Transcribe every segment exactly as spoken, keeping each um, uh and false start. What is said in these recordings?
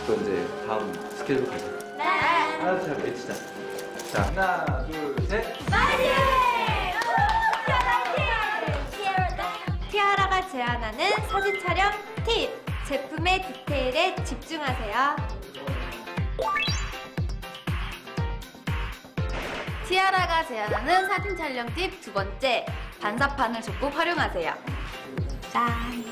또 이제 다음 스케줄 가자. 네. 하나, 둘, 셋, 외치자. 자, 하나, 둘, 셋. 파이팅! 티아라가 제안하는 사진 촬영 팁! 제품의 디테일에 집중하세요. 티아라가 제안하는 사진 촬영 팁 두 번째, 반사판을 적극 활용하세요. 짠!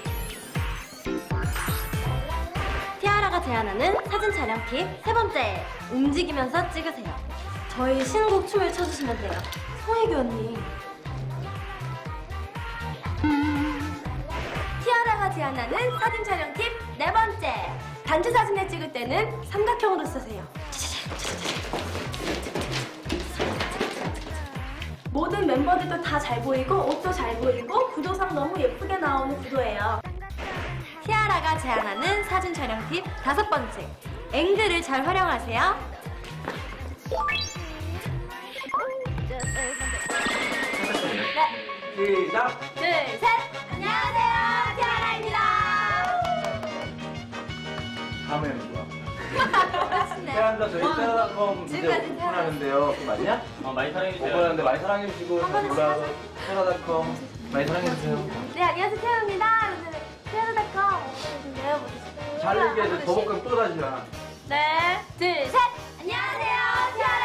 티아라가 제안하는 사진 촬영 팁 세 번째, 움직이면서 찍으세요. 저희 신곡 춤을 춰주시면 돼요. 소희교 언니. 티아라가 제안하는 사진 촬영 팁 네 번째, 단체 사진을 찍을 때는 삼각형으로 쓰세요. 모든 멤버들도 다 잘 보이고 옷도 잘 보이고 구도상 너무 예쁘게 나오는 구도예요. 티아라가 제안하는 사진 촬영 팁 다섯 번째, 앵글을 잘 활용하세요. 네. 시작. 둘, 셋! 안녕하세요, 티아라입니다. 다음에는 뭐야? 반갑습니다. 태양과 저희 테라닷컴 이제 지금까지 오픈하는데요. 그거 맞냐? 어, 많이 사랑해주세요. 오픈하는데 많이 사랑해주시고 한 번에 놀라서 테라닷컴 많이 사랑해주세요. 네, 안녕하세요, 태아입니다. 오늘 티아라닷컴 오픈해주세요. 잘 얘기해줘. 더벅금 또 다시야. 네, 둘, 셋! 안녕하세요, 티아라